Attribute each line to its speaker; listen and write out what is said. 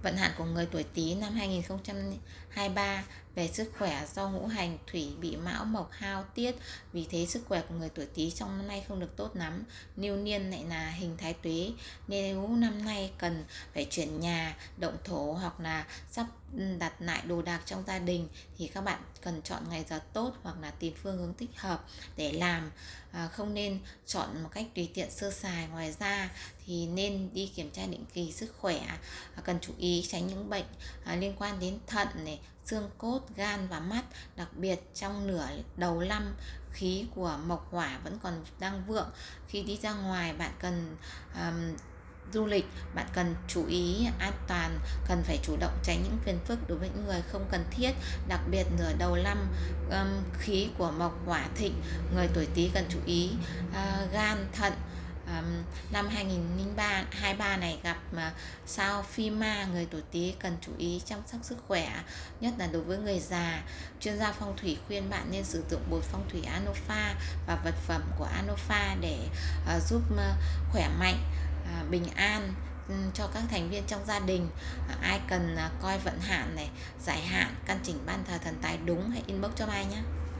Speaker 1: Vận hạn của người tuổi Tý năm 2023 về sức khỏe do ngũ hành thủy bị mão mộc hao tiết, vì thế sức khỏe của người tuổi Tý trong năm nay không được tốt lắm. Lưu niên lại là hình thái tuế, nếu năm nay cần phải chuyển nhà, động thổ hoặc là sắp đặt lại đồ đạc trong gia đình thì các bạn cần chọn ngày giờ tốt hoặc là tìm phương hướng thích hợp để làm, không nên chọn một cách tùy tiện sơ sài. Ngoài ra thì nên đi kiểm tra định kỳ sức khỏe, cần chú ý tránh những bệnh liên quan đến thận này, xương cốt, gan và mắt. Đặc biệt trong nửa đầu năm, khí của mộc hỏa vẫn còn đang vượng. Khi đi ra ngoài bạn cần du lịch, bạn cần chú ý an toàn, cần phải chủ động tránh những phiền phức đối với những người không cần thiết. Đặc biệt nửa đầu năm, khí của mộc hỏa thịnh, người tuổi Tý cần chú ý gan, thận. Năm 2023 này gặp sao Phi Ma, người tuổi Tý cần chú ý chăm sóc sức khỏe, nhất là đối với người già. Chuyên gia phong thủy khuyên bạn nên sử dụng bột phong thủy Anopha và vật phẩm của Anopha để giúp khỏe mạnh, bình an cho các thành viên trong gia đình. Ai cần coi vận hạn này, giải hạn, căn chỉnh ban thờ thần tài đúng, hãy inbox cho Mai nhé.